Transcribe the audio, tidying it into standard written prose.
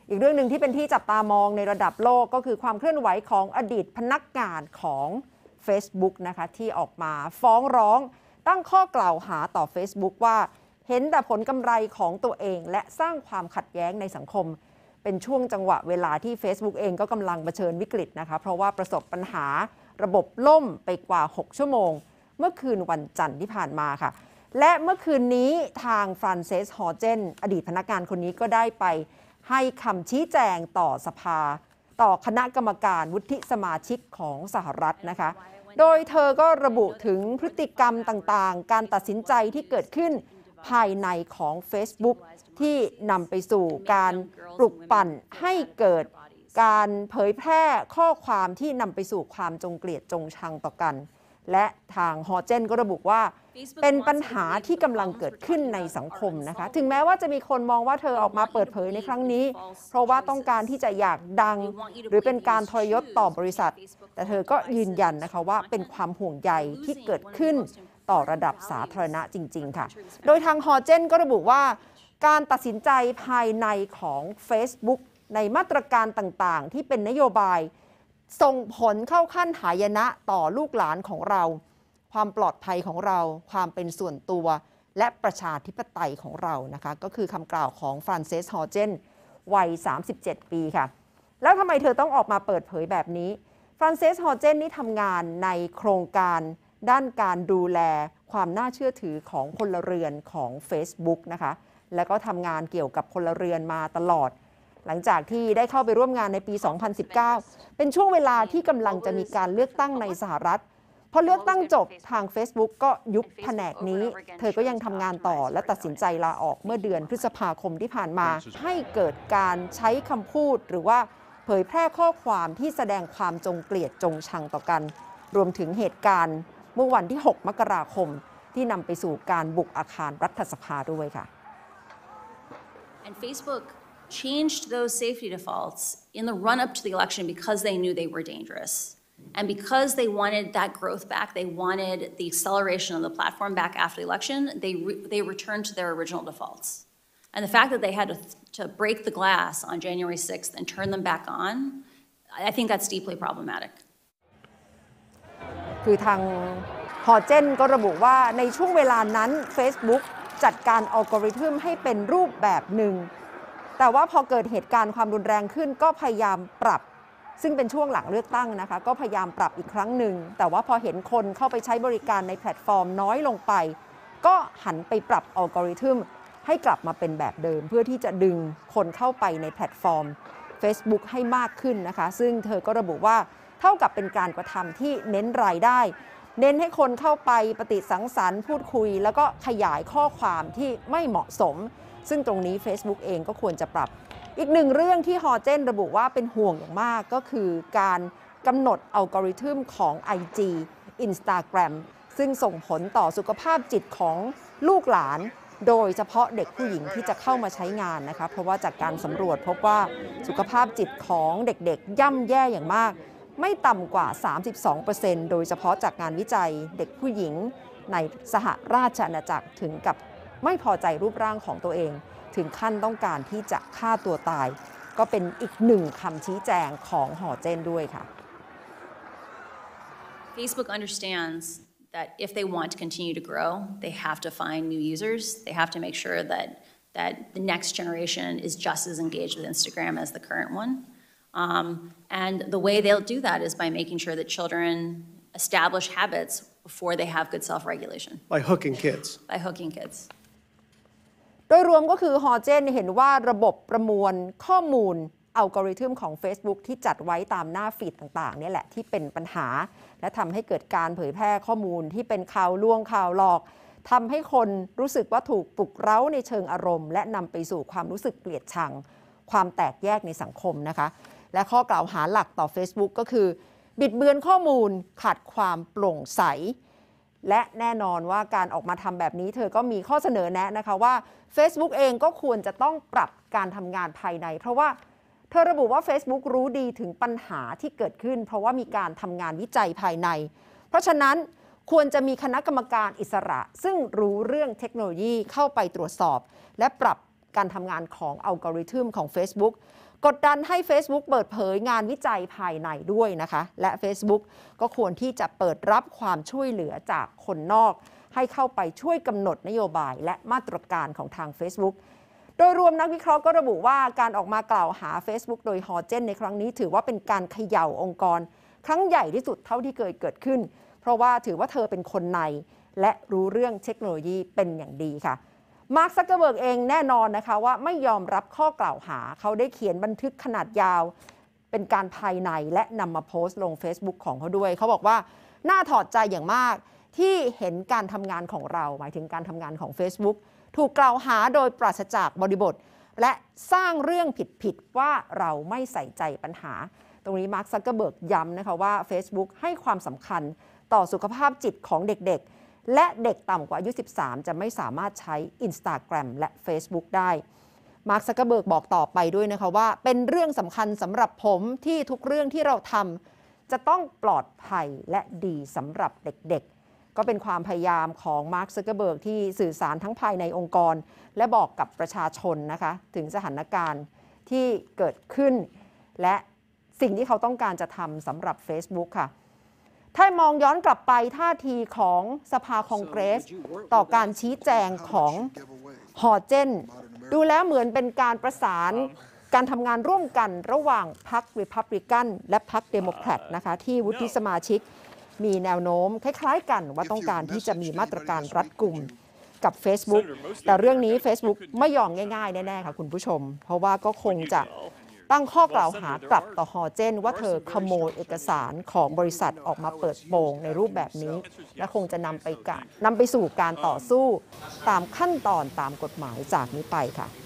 อีกเรื่องหนึ่งที่เป็นที่จับตามองในระดับโลกก็คือความเคลื่อนไหวของอดีตพนักงานของ Facebook นะคะที่ออกมาฟ้องร้องตั้งข้อกล่าวหาต่อ Facebook ว่าเห็นแต่ผลกำไรของตัวเองและสร้างความขัดแย้งในสังคมเป็นช่วงจังหวะเวลาที่ Facebook เองก็กำลังเผชิญวิกฤตนะคะเพราะว่าประสบปัญหาระบบล่มไปกว่า 6 ชั่วโมงเมื่อคืนวันจันทร์ที่ผ่านมาค่ะและเมื่อคืนนี้ทางฟรานเซส ฮอร์เจนอดีตพนักงานคนนี้ก็ได้ไปให้คำชี้แจงต่อสภาต่อคณะกรรมการวุฒิสมาชิกของสหรัฐนะคะโดยเธอก็ระบุถึงพฤติกรรมต่างๆการตัดสินใจที่เกิดขึ้นภายในของ Facebook ที่นำไปสู่การปลุกปั่นให้เกิดการเผยแพร่ข้อความที่นำไปสู่ความจงเกลียดจงชังต่อกันและทางฮอร์เจนก็ระบุว่าเป็นปัญหาที่กำลังเกิดขึ้นในสังคมนะคะถึงแม้ว่าจะมีคนมองว่าเธอออกมาเปิดเผยในครั้งนี้เพราะว่าต้องการที่จะอยากดังหรือเป็นการทรยศต่อบริษัทแต่เธอก็ยืนยันนะคะว่าเป็นความห่วงใยที่เกิดขึ้นต่อระดับสาธารณะจริงๆค่ะโดยทางฮอร์เจนก็ระบุว่าการตัดสินใจภายในของ Facebook ในมาตรการต่างๆที่เป็นนโยบายส่งผลเข้าขั้นหายนะต่อลูกหลานของเราความปลอดภัยของเราความเป็นส่วนตัวและประชาธิปไตยของเรานะคะก็คือคำกล่าวของฟรานเซส ฮอร์เจนวัย 37 ปีค่ะแล้วทำไมเธอต้องออกมาเปิดเผยแบบนี้ฟรานเซส ฮอร์เจนนี่ทำงานในโครงการด้านการดูแลความน่าเชื่อถือของพลเรือนของ Facebook นะคะแล้วก็ทำงานเกี่ยวกับพลเรือนมาตลอดหลังจากที่ได้เข้าไปร่วมงานในปี 2019 เป็นช่วงเวลาที่กำลังจะมีการเลือกตั้งในสหรัฐพอเลือกตั้งจบทาง Facebook ก็ยุบแผนกนี้เธอก็ยังทำงานต่อและตัดสินใจลาออกเมื่อเดือนพฤษภาคมที่ผ่านมาให้เกิดการใช้คำพูดหรือว่าเผยแพร่ข้อความที่แสดงความจงเกลียดจงชังต่อกันรวมถึงเหตุการณ์เมื่อวันที่ 6 มกราคมที่นำไปสู่การบุกอาคารรัฐสภาด้วยค่ะ And Facebook changed those safety defaults in the run-up to the election because they knew they were dangerous. And because they wanted that growth back, they wanted the acceleration of the platform back after the election, they returned to their original defaults. And the fact that they had to break the glass on January 6th and turn them back on, I think that's deeply problematic. คือทางฮอร์เจนก็ระบุว่าในช่วงเวลานั้น Facebook จัดการอัลกอริทึมให้เป็นรูปแบบหนึ่งแต่ว่าพอเกิดเหตุการณ์ความรุนแรงขึ้นก็พยายามปรับซึ่งเป็นช่วงหลังเลือกตั้งนะคะก็พยายามปรับอีกครั้งหนึ่งแต่ว่าพอเห็นคนเข้าไปใช้บริการในแพลตฟอร์มน้อยลงไปก็หันไปปรับอัลกอริทึมให้กลับมาเป็นแบบเดิมเพื่อที่จะดึงคนเข้าไปในแพลตฟอร์ม Facebook ให้มากขึ้นนะคะซึ่งเธอก็ระบุว่าเท่ากับเป็นการกระทำที่เน้นรายได้เน้นให้คนเข้าไปปฏิสังสรรค์พูดคุยแล้วก็ขยายข้อความที่ไม่เหมาะสมซึ่งตรงนี้ Facebook เองก็ควรจะปรับอีกหนึ่งเรื่องที่ฮอร์เจนระบุว่าเป็นห่วงอย่างมากก็คือการกำหนดอัลกอริทึมของ IG Instagram ซึ่งส่งผลต่อสุขภาพจิตของลูกหลานโดยเฉพาะเด็กผู้หญิงที่จะเข้ามาใช้งานนะคะเพราะว่าจากการสำรวจพบว่าสุขภาพจิตของเด็กๆย่ำแย่อย่างมากไม่ต่ำกว่า 32% โดยเฉพาะจากงานวิจัยเด็กผู้หญิงในสหราชอาณาจักรถึงกับไม่พอใจรูปร่างของตัวเองถึงขั้นต้องการที่จะฆ่าตัวตายก็เป็นอีกหนึ่งคำชี้แจงของฮอร์เจนด้วยค่ะ Facebook understands that if they want to continue to grow, they have to find new users. They have to make sure that the next generation is just as engaged with Instagram as the current one. And the way they'll do that is by making sure that children establish habits before they have good self-regulation. By hooking kids. By hooking kids. โดยรวมก็คือฮอร์เจนเห็นว่าระบบประมวลข้อมูลอัลกอริทึมของ Facebook ที่จัดไว้ตามหน้าฟีดต่างๆนี่แหละที่เป็นปัญหาและทำให้เกิดการเผยแพร่ข้อมูลที่เป็นข่าวลวงข่าวหลอกทำให้คนรู้สึกว่าถูกปลุกเร้าในเชิงอารมณ์และนำไปสู่ความรู้สึกเกลียดชังความแตกแยกในสังคมนะคะและข้อกล่าวหาหลักต่อ Facebook ก็คือบิดเบือนข้อมูลขาดความโปร่งใสและแน่นอนว่าการออกมาทำแบบนี้เธอก็มีข้อเสนอแนะนะคะว่า Facebook เองก็ควรจะต้องปรับการทำงานภายในเพราะว่าเธอระบุว่า Facebook รู้ดีถึงปัญหาที่เกิดขึ้นเพราะว่ามีการทำงานวิจัยภายในเพราะฉะนั้นควรจะมีคณะกรรมการอิสระซึ่งรู้เรื่องเทคโนโลยีเข้าไปตรวจสอบและปรับการทำงานของอัลกอริทึมของ Facebook กดดันให้ Facebook เปิดเผยงานวิจัยภายในด้วยนะคะและ Facebook ก็ควรที่จะเปิดรับความช่วยเหลือจากคนนอกให้เข้าไปช่วยกำหนดนโยบายและมาตรการของทาง Facebook โดยรวมนักวิเคราะห์ก็ระบุว่าการออกมากล่าวหา Facebook โดยฮอเจนในครั้งนี้ถือว่าเป็นการเขย่าองค์กรครั้งใหญ่ที่สุดเท่าที่เคยเกิดขึ้นเพราะว่าถือว่าเธอเป็นคนในและรู้เรื่องเทคโนโลยีเป็นอย่างดีค่ะมาร์ค ซักเกอร์เบิร์กเองแน่นอนนะคะว่าไม่ยอมรับข้อกล่าวหาเขาได้เขียนบันทึกขนาดยาวเป็นการภายในและนำมาโพสต์ลง Facebook ของเขาด้วยเขาบอกว่าน่าถอดใจอย่างมากที่เห็นการทำงานของเราหมายถึงการทำงานของ Facebook ถูกกล่าวหาโดยปราศจากบริบทและสร้างเรื่องผิดๆว่าเราไม่ใส่ใจปัญหาตรงนี้มาร์ค ซักเกอร์เบิร์กย้ำนะคะว่า Facebook ให้ความสำคัญต่อสุขภาพจิตของเด็กๆและเด็กต่ำกว่าอายุ 13 จะไม่สามารถใช้ Instagram และ Facebook ได้มาร์ค ซักเกอร์เบิร์กบอกต่อไปด้วยนะคะว่าเป็นเรื่องสำคัญสำหรับผมที่ทุกเรื่องที่เราทำจะต้องปลอดภัยและดีสำหรับเด็กๆก็เป็นความพยายามของมาร์ค ซักเกอร์เบิร์กที่สื่อสารทั้งภายในองค์กรและบอกกับประชาชนนะคะถึงสถานการณ์ที่เกิดขึ้นและสิ่งที่เขาต้องการจะทำสำหรับ Facebook ค่ะถ้ามองย้อนกลับไปท่าทีของสภาคองเกรสต่อการชี้แจงของฮอเจนดูแล้วเหมือนเป็นการประสานการทำงานร่วมกันระหว่างพรรครีพับลิกันและพรรคเดโมแครตนะคะที่วุฒิสมาชิกมีแนวโน้มคล้ายๆกันว่าต้องการที่จะมีมาตรการรัดกุมกับ Facebook แต่เรื่องนี้ Facebook ไม่ยอมง่ายๆแน่ๆค่ะคุณผู้ชมเพราะว่าก็คงจะตั้งข้อกล่าวหากลับต่อฮอเจนว่าเธอขโมยเอกสารของบริษัทออกมาเปิดโปงในรูปแบบนี้และคงจะนำไปสู่การต่อสู้ตามขั้นตอนตามกฎหมายจากนี้ไปค่ะ